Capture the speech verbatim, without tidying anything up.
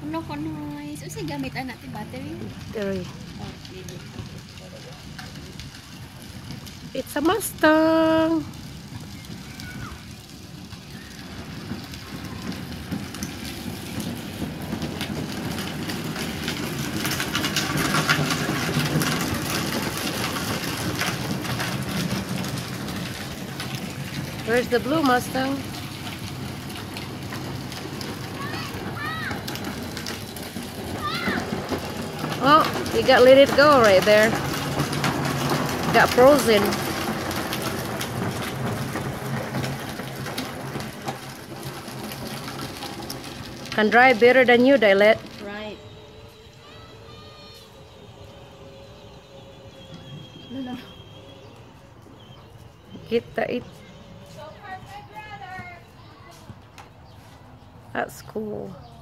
Kuno kunoy. So say gamit anak ti battery. Battery. Okay. It's a Mustang. Where's the blue Mustang? Oh, you got let it go right there. Got frozen. Can drive better than you, Dilet. Right. No, no. Get the it. That's cool.